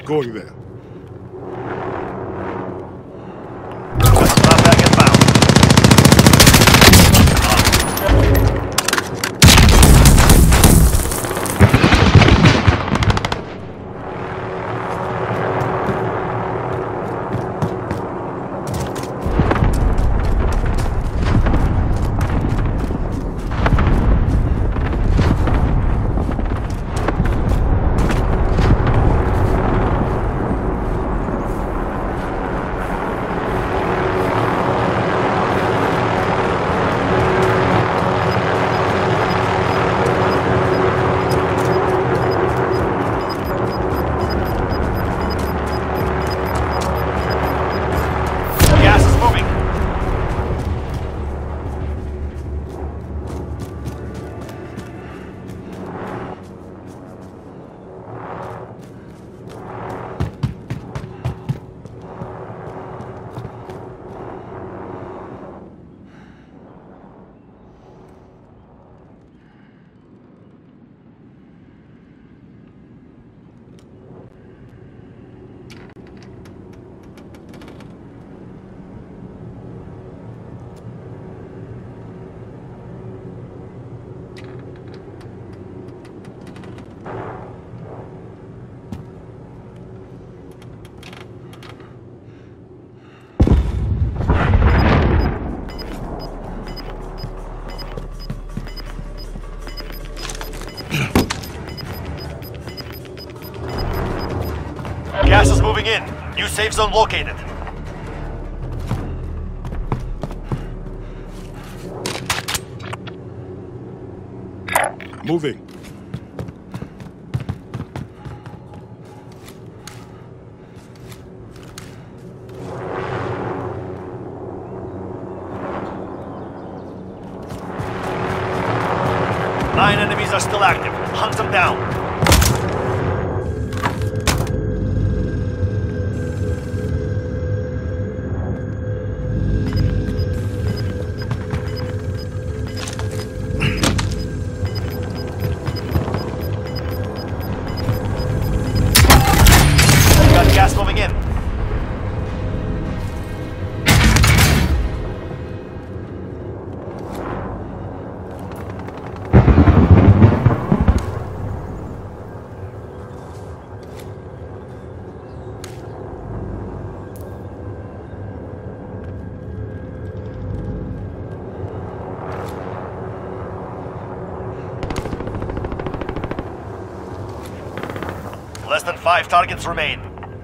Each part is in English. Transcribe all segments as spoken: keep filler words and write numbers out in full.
going there. Drop back inbound. Gas is moving in. New safe zone located. Moving. Nine enemies are still active. Hunt them down. Gas moving in. Less than five targets remain.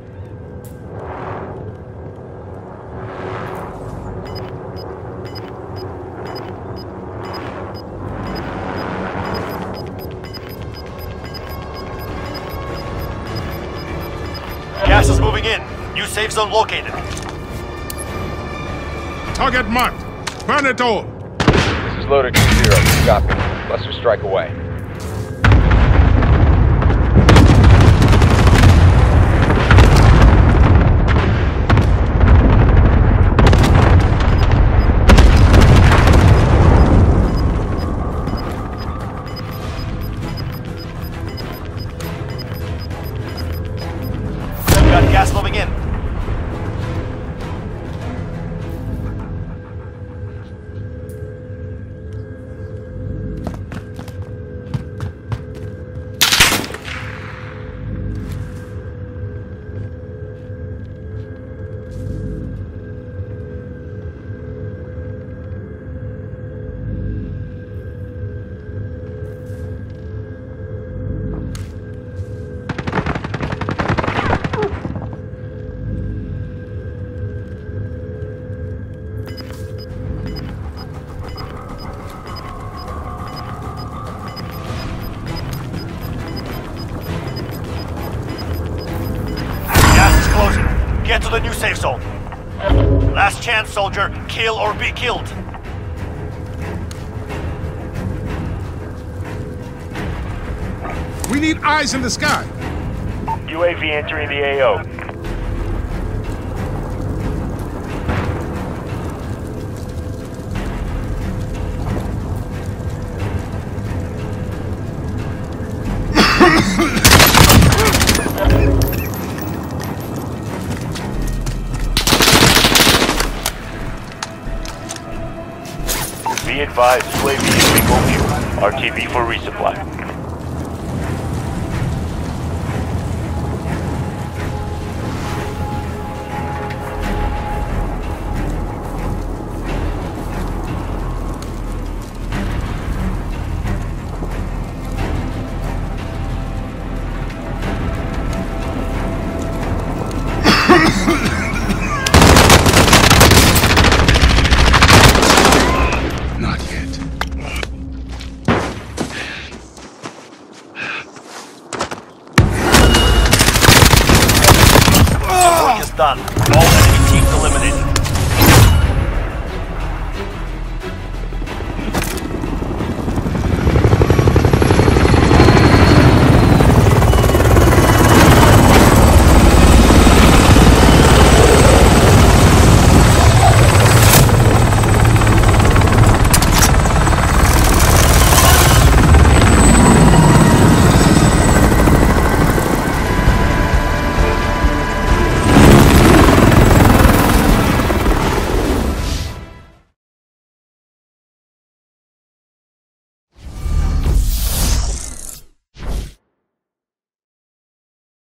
Gas is moving in. New safe zone located. Target marked. Burn it all. This is loader two zero. Copy. Buster strike away. Got gas moving in. Get to the new safe zone. Last chance, soldier. Kill or be killed. We need eyes in the sky. U A V entering the A O. advised, U A V in bingo view. R T B for resupply.